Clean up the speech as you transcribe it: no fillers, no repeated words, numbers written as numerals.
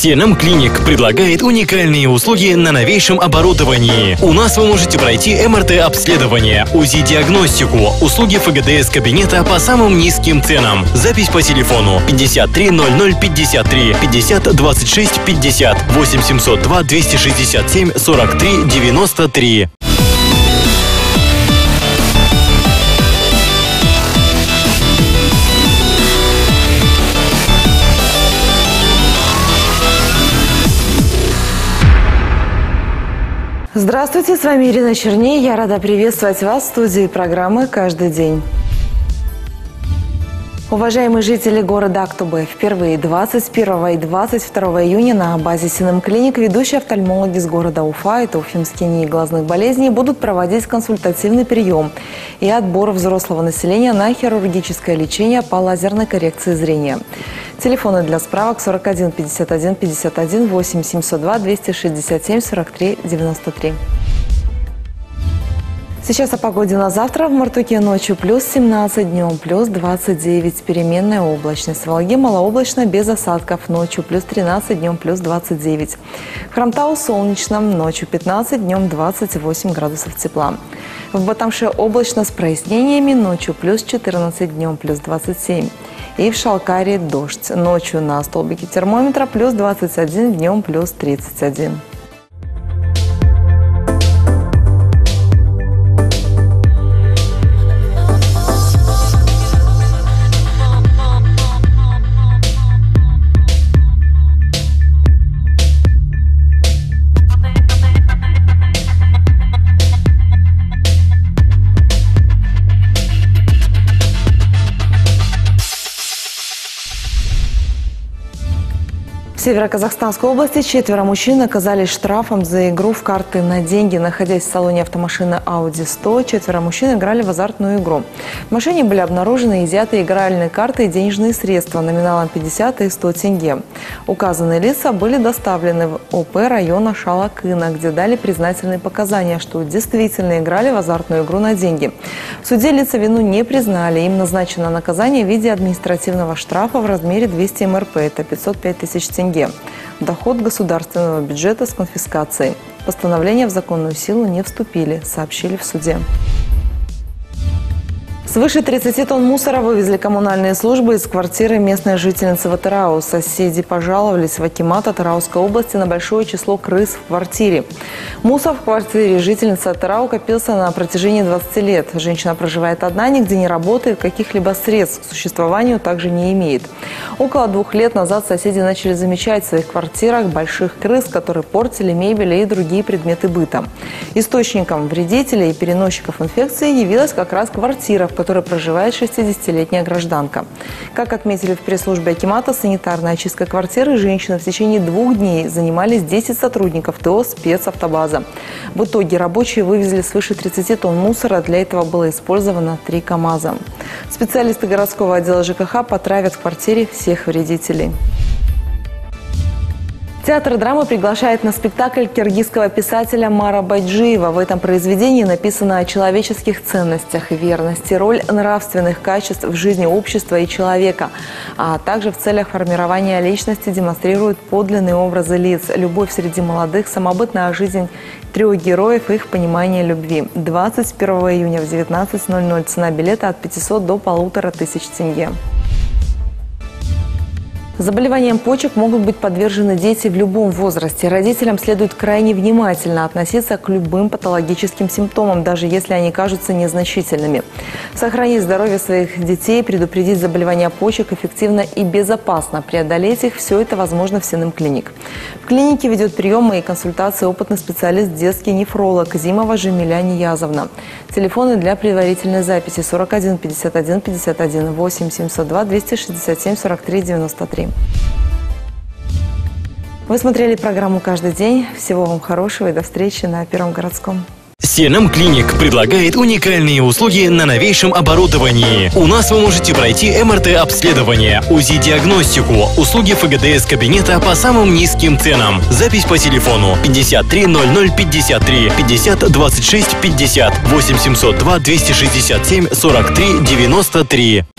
Сенам Клиник предлагает уникальные услуги на новейшем оборудовании. У нас вы можете пройти МРТ-обследование, УЗИ-диагностику, услуги ФГДС-кабинета по самым низким ценам. Запись по телефону 53 00 53 50 26 50 8702 267 43 93. Здравствуйте, с вами Ирина Черней. Я рада приветствовать вас в студии программы «Каждый день». Уважаемые жители города Актубе, впервые 21 и 22 июня на базе Сенам Клиник ведущие офтальмологи из города Уфа, это уфимские НИИ глазных болезней, будут проводить консультативный прием и отбор взрослого населения на хирургическое лечение по лазерной коррекции зрения. Телефоны для справок 41 51 51 8 702 267 43 93. Сейчас о погоде на завтра. В Мартуке ночью плюс 17, днем плюс 29. Переменная облачность. В Волге малооблачно, без осадков. Ночью плюс 13, днем плюс 29. В Хромтау солнечно. Ночью 15, днем 28 градусов тепла. В Батамше облачно с прояснениями. Ночью плюс 14, днем плюс 27. И в Шалкаре дождь. Ночью на столбике термометра плюс 21, днем плюс 31. В Северо-Казахстанской области 4 мужчин оказались штрафом за игру в карты на деньги. Находясь в салоне автомашины Audi 100, 4 мужчин играли в азартную игру. В машине были обнаружены изъятые игральные карты и денежные средства номиналом 50 и 100 тенге. Указанные лица были доставлены в ОП района Шалакына, где дали признательные показания, что действительно играли в азартную игру на деньги. В суде лица вину не признали. Им назначено наказание в виде административного штрафа в размере 200 МРП, это 505 тысяч тенге. Доход государственного бюджета с конфискацией. Постановления в законную силу не вступили, сообщили в суде. Свыше 30 тонн мусора вывезли коммунальные службы из квартиры местной жительницы в Атырау. Соседи пожаловались в акимат Атырауской области на большое число крыс в квартире. Мусор в квартире жительницы Атырау копился на протяжении 20 лет. Женщина проживает одна, нигде не работает, каких-либо средств к существованию также не имеет. Около 2 лет назад соседи начали замечать в своих квартирах больших крыс, которые портили мебель и другие предметы быта. Источником вредителей и переносчиков инфекции явилась как раз квартира, в которой проживает 60-летняя гражданка. Как отметили в пресс-службе акимата, санитарной очисткой квартиры женщины в течение 2 дней занимались 10 сотрудников ТО «Спецавтобаза». В итоге рабочие вывезли свыше 30 тонн мусора, для этого было использовано 3 КАМАЗа. Специалисты городского отдела ЖКХ потравят в квартире всех вредителей. Театр драмы приглашает на спектакль киргизского писателя Мара Байджиева. В этом произведении написано о человеческих ценностях, верности, роль нравственных качеств в жизни общества и человека, а также в целях формирования личности демонстрирует подлинные образы лиц, любовь среди молодых, самобытная жизнь 3 героев и их понимание любви. 21 июня в 19:00 цена билета от 500 до 1500 тенге. Заболеваниям почек могут быть подвержены дети в любом возрасте. Родителям следует крайне внимательно относиться к любым патологическим симптомам, даже если они кажутся незначительными. Сохранить здоровье своих детей, предупредить заболевания почек эффективно и безопасно. Преодолеть их – все это возможно в Сенам Клиник. В клинике ведет приемы и консультации опытный специалист, детский нефролог Зимова Жемиля Ниязовна. Телефоны для предварительной записи 41 51 51 8 702 267 43 93. Вы смотрели программу «Каждый день». Всего вам хорошего и до встречи на Первом городском. Сенам Клиник предлагает уникальные услуги на новейшем оборудовании. У нас вы можете пройти МРТ-обследование, УЗИ-диагностику, услуги ФГДС-кабинета по самым низким ценам. Запись по телефону 53 00 53 50 26 50 8702 267 43 93.